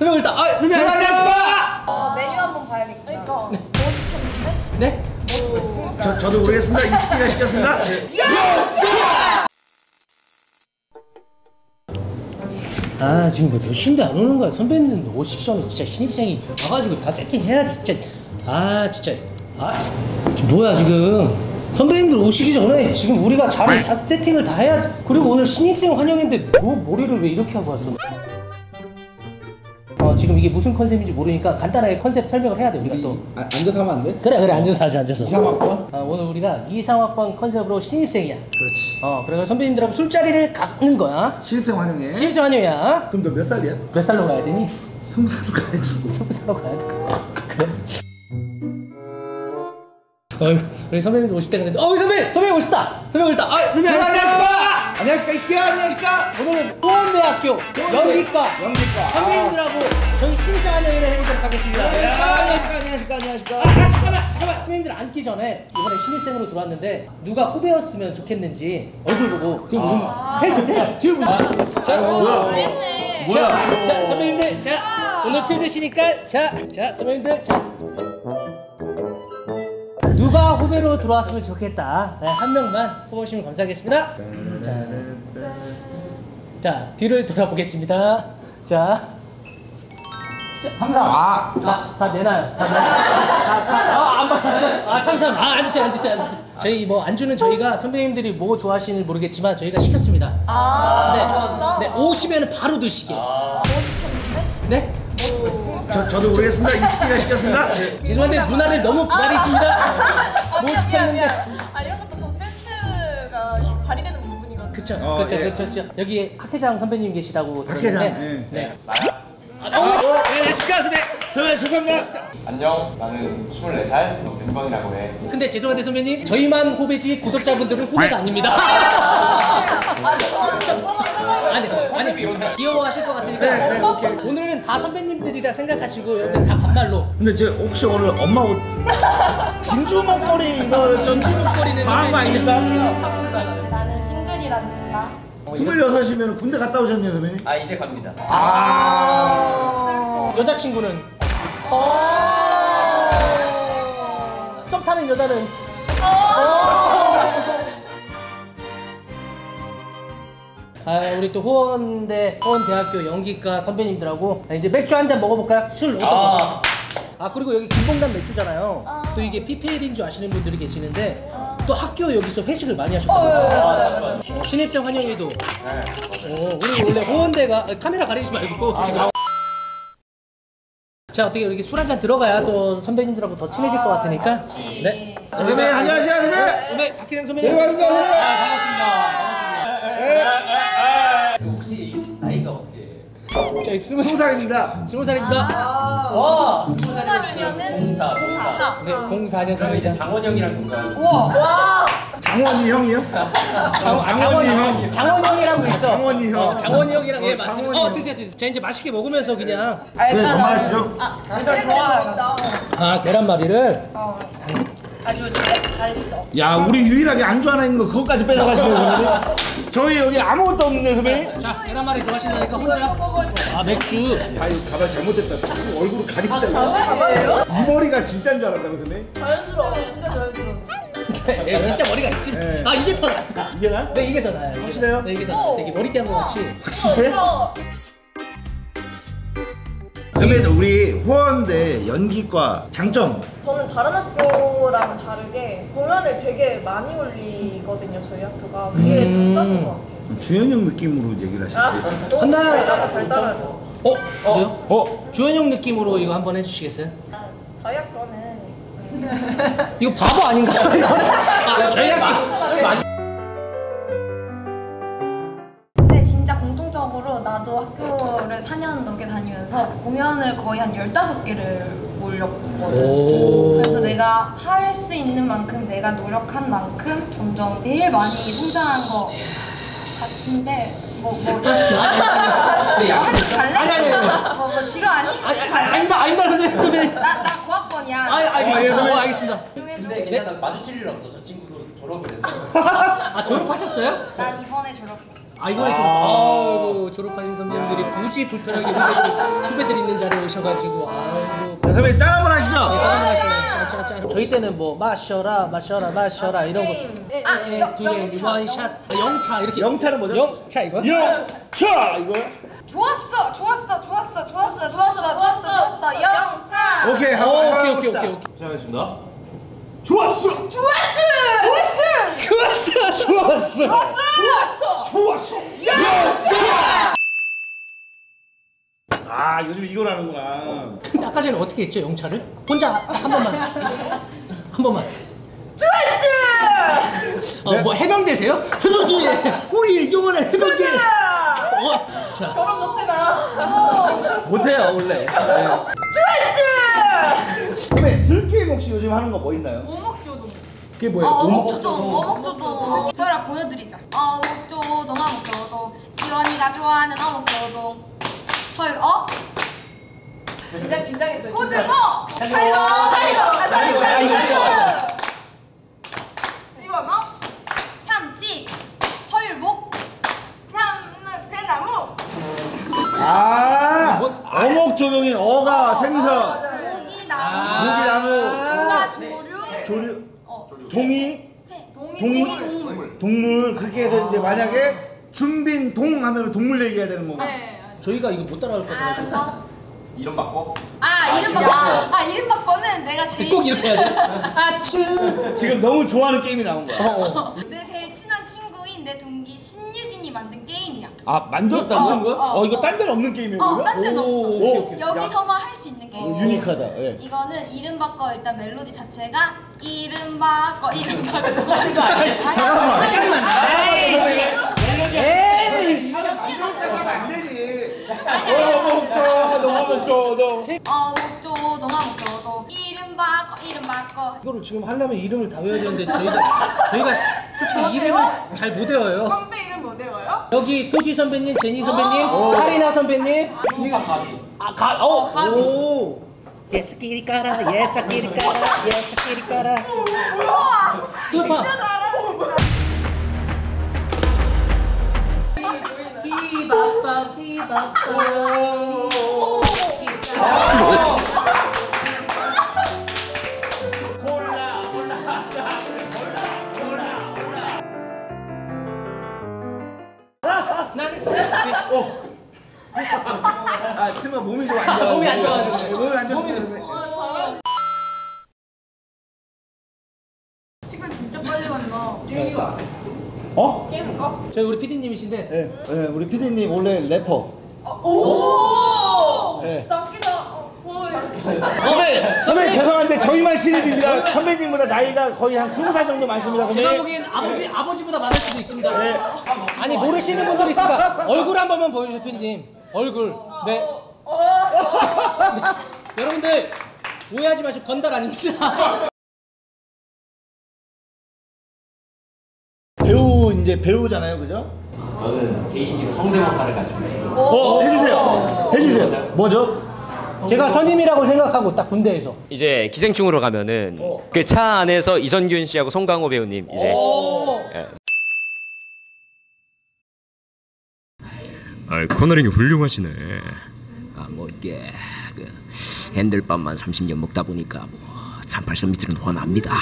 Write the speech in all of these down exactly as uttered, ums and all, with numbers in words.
선배님 일단 아 선배님 안녕하십니까. 어 메뉴 한번 봐야겠다. 그러니까 뭐 시켰는데? 네? 뭐 시켰어? 저 저도 모르겠습니다. 이 시키가 시켰습니다. 아 지금 뭐 몇 시인데 안 오는 거야. 선배님 오시기 전에 진짜 신입생이 와가지고 다 세팅해야지 진짜. 아 진짜 아 뭐야 지금 선배님들 오시기 전에 지금 우리가 자리 다 세팅을 다 해야지. 그리고 오늘 신입생 환영인데 뭐 머리를 왜 이렇게 하고 왔어? 어 지금 이게 무슨 컨셉인지 모르니까 간단하게 컨셉 설명을 해야 돼. 우리가 또 아, 앉아서 하면 안 돼? 그래 그래 앉아서 하자 앉아서. 이상학번? 아, 오늘 우리가 이상학번 컨셉으로 신입생이야. 그렇지. 어 그래서 선배님들하고 술자리를 갖는 거야. 신입생 환영해. 신입생 환영이야. 그럼 너 몇 살이야? 몇 살로 가야 되니? 스무 살로 가야지 뭐. 스무 살로 가야 돼. 그래. 어이, 우리 선배님들 오실 때 근데 어 선배! 선배님 오셨다! 선배님 오셨다! 아 선배님 안녕하십니까! 안녕하십니까 이시키야 안녕하십니까. 오늘은 호원대학교 연기과 연기과 선배님들하고 저희 신입생 환영회를 해보도록 하겠습니다. 안녕하십니까 안녕하십니까 안녕하십니까. 아, 잠깐만 잠깐만 선배님들 앉기 전에 이번에 신입생으로 들어왔는데 누가 후배였으면 좋겠는지 얼굴 보고 그 무슨 아 테스트 테스트 그게 무슨 자 뭐야 뭐야 자 선배님들 자 오늘 술 드시니까 자자 선배님들 자 누가 후배로 들어왔으면 좋겠다. 네, 한 명만 뽑으시면 감사하겠습니다. 자, 자 뒤를 돌아보겠습니다. 자, 삼삼 아 다, 다 내놔요. 다 내놔요. 아, 안 받았어. 아, 삼삼. 아, 앉으세요, 앉으세요, 앉으세요. 저희 뭐 안주는 저희가 선배님들이 뭐 좋아하시는지 모르겠지만 저희가 시켰습니다. 아 네, 네 오시면 바로 드시게. 뭐 시켰는데? 네? 저 저도 모르겠습니다. 이시키가 시켰습니다. 죄송한데 누나를 너무 기다리십니다. 뭐 시켰는데. 아 이런 것도 좀 센스가 발휘되는 부분이거든요. 그쵸, 어, 그쵸, 예. 그쵸, 그쵸. 여기 학회장 선배님 계시다고 학회장, 들었는데. 예. 네. 아, 어, 안녕하십니까, 선배. 선배 죄송합니다. 안녕, 나는 스물네 살 윤광이라고 해. 근데 죄송한데 선배님, 저희만 후배지 구독자분들은 후배가 아닙니다. 아니, 아니, 귀여워하실 것 같으니까 네, 네, 오케이. 오늘은 다 선배님들이라 생각하시고 여러분 다 반말로. 근데 제 혹시 오늘 엄마 옷 진주 목걸이 이거 진주 목걸이는 과한 거 아닙니까? 나는 싱글이란다. 스물여섯이면 군대 갔다 오셨네요 선배님. 아, 이제 갑니다. 아 여자친구는 썸 타는 여자는 아 우리 또 호원대 호원대학교 연기과 선배님들하고 이제 맥주 한 잔 먹어볼까요? 술 어떤 거? 아, 아 그리고 여기 김봉남 맥주잖아요. 아. 또 이게 피피엘인 줄 아시는 분들이 계시는데 아. 또 학교 여기서 회식을 많이 어, 하셨다고 맞아, 했잖아요. 맞아, 맞아. 어, 신입생 환영회도. 네. 오, 우리 원래 호원대가 아, 카메라 가리지 말고 아, 지금. 자 어떻게 이렇게 술 한 잔 들어가야 또 선배님들하고 더 친해질 것 같으니까. 그렇지. 네. 선배님 안녕하세요 선배님. 선배 박희영 선배님. 네 반갑습니다. 아, 반갑습니다. 반갑습니다. 혹시 나이가 어떻게 해요? 저희 스무 스무 살입니다. 스무 살입니다. 와! 스무 살이면은 공사. 공사. 네, 공사 그러면 이제 년생입니다. 장원 형이랑 동갑. 우와. 와. 장원이 형이요? 장, 장원이 형. 장원이 형이라고 있어. 장원이 형. 어, 장원이 형이랑 예 어, 맞습니다. 장원이 어 형. 드세요 드세요. 자 이제 맛있게 먹으면서 그냥 네, 뭔 말하시죠? 일단 좋아요. 아 계란말이를. 어. 아주 잘했어. 야 우리 유일하게 안주 하나 있는 거 그것까지 뺏어가시네요 선배님. 저희 여기 아무것도 없는데 선배님. 자 계란말이 좋아하신다니까 혼자. 아 맥주. 야 이거 가발 잘못됐다. 자꾸 얼굴을 가린다. 가발이에요? 이 머리가 진짜인 줄 알았다고 선배님. 자연스러워. 진짜 자연스러워. 예, 진짜 머리가 있습니다. 네. 아 이게 더 낫다. 이게 나? 네 이게 더 나아요. 이게. 확실해요? 네 이게 더 낫다. 이게 머리띠 한번 같이. 확실해? 선배님 우리 호원대 연기과 장점. 저는 다른 학교랑 다르게 공연을 되게 많이 올리거든요, 저희 학교가. 그게 음. 장점인 것 같아요. 주연형 느낌으로 얘기를 하시는데. 아, 너무 한나- 잘 따라, 잘 따라하죠. 어? 그래요? 어? 주현영 느낌으로 이거 한번 해주시겠어요? 아, 저희 학교는 이거 바보 아닌가요? 아, 저희 학교. 근데 진짜 공통적으로 나도 학교를 사 년 넘게 다니면서 공연을 거의 한 열다섯 개를 올렸거든. 오. 그래서 내가 할 수 있는 만큼 내가 노력한 만큼 점점 제일 많이 성장한 거 같은데 뭐뭐 하기 잘래? 아니, 아니, 아니. 뭐, 뭐 지루하니? 아니, 아니, 아닙니다, 아닙니다, 선생님. 선생님. 나, 나 고학번이야. 아, 알겠습니다. 어, 예, 어, 알겠습니다. 조용해줘. 근데 괜찮아, 마주칠 일 없어. 저 친구도 졸업을 했어. 아, 졸업하셨어요? 난 이번에 졸업했어. 아, 이번에 졸업. 아이고, 졸업하신 선배님들이 굳이 불편하게 후배들이, 후배들이 있는 하셔가지고 아이고. 자, 선배님 짠 한번 하시죠. 짠짠짠. 저희 때는 뭐 마셔라 마셔라 마셔라 이런 거. 두 개, 원샷, 영차 이렇게. 영차는 뭐죠? 영차 이거? 영차 이거. 좋았어 좋았어 좋았어 좋았어 좋았어 좋았어 좋았어 영차. 오케이 오, 한번 오케이 오케이 해봅시다. 오케이 오케이. 시작하겠습니다. 좋았어. 좋았어 좋았어 좋았어. 좋았어. 좋았어 좋았어. 영차. 아 요즘 이걸 하는구나. 근데 아까 전에 어떻게 했죠 영차를? 혼자 한 번만 한 번만. 좋았어. 어, 뭐 해병대세요? 해병대. 우리 영원한 해병대. 어, 자. 결혼 못해 나. 못해요 원래. 네. 좋았어. 선배 술 게임 혹시 요즘 하는 거 뭐 있나요? 오목조동. 그게 어, 뭐예요? 어묵조동, 어묵조동. 서열아 보여드리자. 어묵조동, 어묵조동. 지원이가 좋아하는 어묵조동. 서열, 어? 긴장 긴장했어요. 고등어! 살고, 살고, 아, 살고, 살고, 살고. 지원어. 참치, 서율복, 참는 대나무. 아 뭐? 어묵 조동인 어가 생선, 모기나무, 모기나무, 동가 조류, 조류, 어, 동이, 새, 동이. 동이, 동물. 동물 그렇게 해서 이제 만약에 준빈 동 하면 동물 얘기해야 되는 건가? 네. 저희가 이거 못 따라갈 것 같아요. 아, 이름 바꿔. 아, 이름 바꿔. 아, 이름 바꿔는 내가 제일 꼭 이렇게 해야 돼. 아츠 지금 너무 좋아하는 게임이 나온 거야. 어, 어. 내 제일 친한 친구인 내 동기 신유진이 만든 게임이야. 아 만들었다고? 만든 거야? 어, 이거 딴 데는 없는 게임이에요? 어, 딴 데는 없어. 오케이, 오케이. 여기서만 할 수 있는 게임. 어, 유니크하다. 예. 이거는 이름 바꿔 일단 멜로디 자체가 이름 바꿔 이름 바꿔 아니, 잠깐만. 에이. 안 되지. 어묵 조동, 어묵 조동. 어 목조동 목조동 이름 바꿔 이름 바꿔. 이거를 지금 하려면 이름을 다 외워야 되는데 저희가 저희가 솔직히 이름을 잘 못 외워요. 선배 이름 뭐 외워요? 여기 소지 선배님, 제니 선배님, 카리나 선배님. 이가 가지. 아, 가, 어, 어, 가비. 오. 예스끼리 까라, 예스끼리 까라, 예스끼리 까라. 우와 이거 봐. 히바바 히바바. 콜라, 콜라, 콜라, 콜라. 나는 어. 아 친구가 몸이 좀 안 좋아. 몸이 안 좋아가지고. 네, 몸이 안 좋아서. 시간 진짜 빨리 갔나? 어? 게임 거? 저희 우리 피디님이신데 네, 네, 우리 피디님 원래 래퍼. 오. 네. 장기자. 어, 보여. 선배, 선배 죄송한데 저희만 신입입니다. 선배님보다 나이가 거의 한 스무 살 정도 많습니다. 선배. 제가 보기엔 아버지 아버지보다 많을 수도 있습니다. 네. 아니 모르시는 분들이 있으니까 얼굴 한 번만 보여주세요, 피디님. 얼굴. 네. 네. 여러분들 오해하지 마시고 건달 아닙니다. 배우 이제 배우잖아요, 그죠? 저는 개인기로 성대모사를 가지고. 어, 해주세요. 해주세요. 뭐죠? 제가 선임이라고 생각하고 딱 군대에서. 이제 기생충으로 가면은 어. 그 차 안에서 이선균 씨하고 송강호 배우님 이제 예. 아, 코너링이 훌륭하시네. 아, 뭐 이게 그 핸들밥만 삼십 년 먹다 보니까 뭐 삼팔선 밑으로는 훤합니다.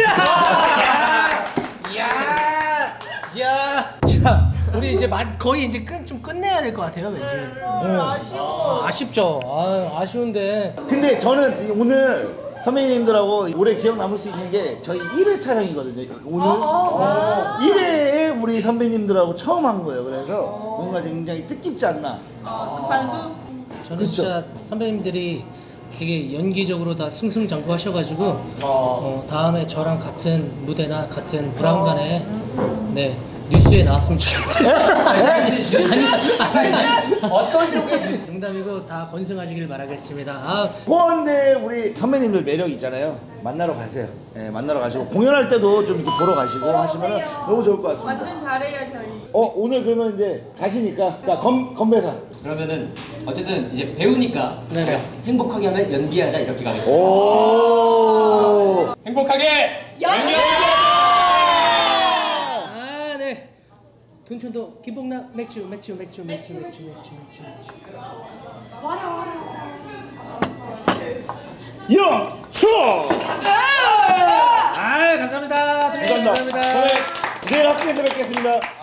야, 야, 자, 우리 이제 마, 거의 이제 끝, 좀 끝내야 될 것 같아요, 왠지. 아쉬워. 아, 아쉽죠. 아, 아쉬운데. 근데 저는 이- 오늘 선배님들하고 올해 기억 남을 수 있는 게 저희 일 회 촬영이거든요. 오늘 어, 일 회에 우리 선배님들하고 처음 한 거예요. 그래서 뭔가 굉장히 뜻깊지 않나. 반수. 저는 그쵸. 진짜 선배님들이 되게 연기적으로 다 승승장구하셔가지고 어, 다음에 저랑 같은 무대나 같은 브라운관에 네 뉴스에 나왔으면 좋겠어요. 아니, 아니, 아니, 어떤 쪽의 뉴스? 농담이고 다 건승하시길 바라겠습니다. 아, 포원대 우리 선배님들 매력 있잖아요. 만나러 가세요. 예, 만나러 가시고 공연할 때도 좀 이렇게 보러 가시고 하시면 너무 좋을 것 같습니다. 완전 잘해요 저희. 어 오늘 그러면 이제 가시니까 자 검, 건배사. 그러면은 어쨌든 이제 배우니까 네네. 행복하게 하면 연기하자 이렇게 가겠습니다. 오. 행복하게 연기. 아, 네. 둔촌도 김봉남 맥주 맥주 맥주 맥주 맥주 맥주 맥주 맥주. 와라 와라. 영수! 아 감사합니다. 감사합니다. 감사합니다. 저희 내일 학교에서 뵙겠습니다.